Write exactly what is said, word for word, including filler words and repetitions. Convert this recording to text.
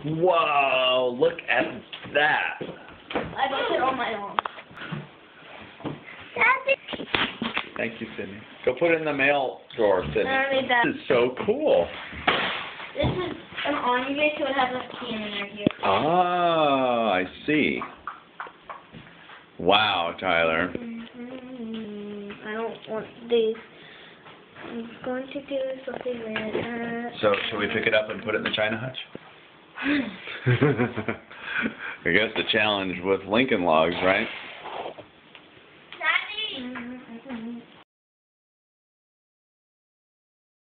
Whoa, look at that. I built it on my own. Thank you, Sydney. Go put it in the mail drawer, Sydney. I made that. This is so cool. This is an army base, so it has a cannon right here. Ah, I see. Wow, Tyler. Mm-hmm. I don't want these. I'm going to do something with uh, So, shall we pick it up and put it in the China hutch? I guess the challenge with Lincoln Logs, right?